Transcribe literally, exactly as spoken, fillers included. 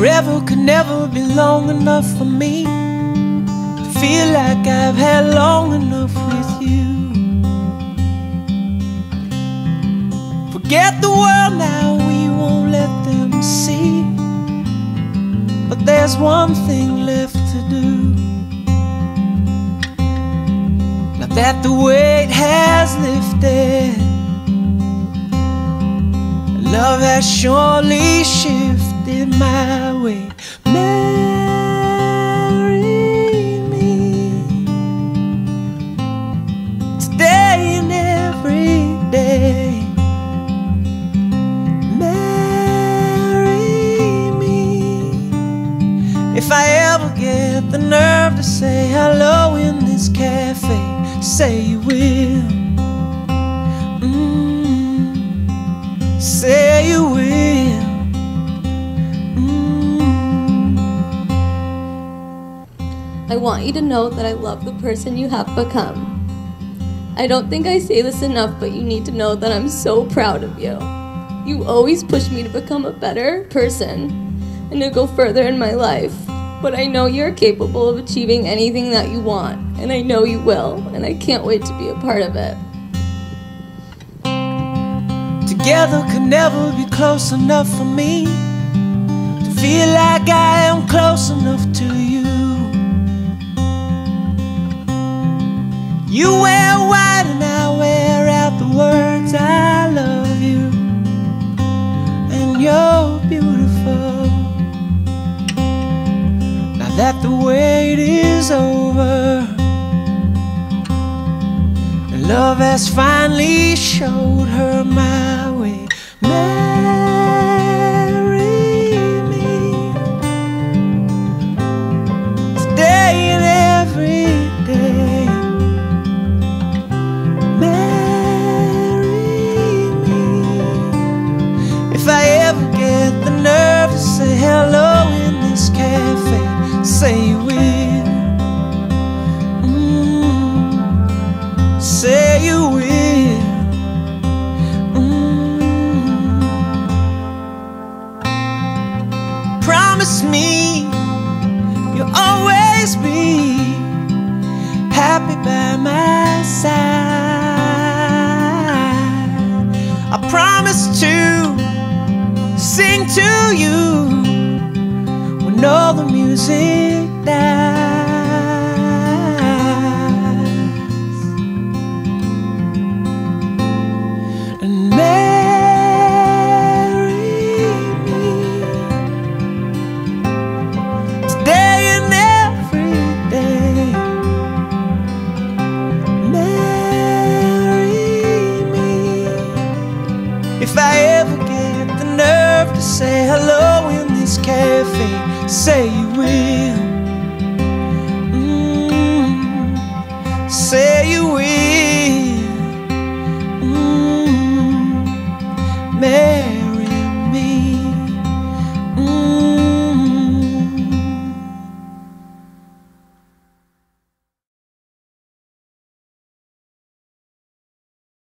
Forever could never be long enough for me to feel like I've had long enough with you. Forget the world now, we won't let them see. But there's one thing left to do. Now that the weight has lifted, love has surely shifted my way. Marry me today and every day. Marry me. If I ever get the nerve to say hello in this cafe, say you will. Say you will. mm. I want you to know that I love the person you have become. I don't think I say this enough, but you need to know that I'm so proud of you. You always push me to become a better person and to go further in my life. But I know you're capable of achieving anything that you want, and I know you will, and I can't wait to be a part of it. Together could never be close enough for me to feel like I am close enough to you. You wear white and I wear out the words I love you, and you're beautiful. Now that the wait is over, love has finally showed her my way. Marry me today and every day. Marry me. If I ever get the nerve to say hello in this cafe, say you will. mm. Say you will. mm. Promise me you'll always be happy by my side. I promise to sing to you when all the music dies. If I ever get the nerve to say hello in this cafe, say you will. mm. Say you will. mm. Man.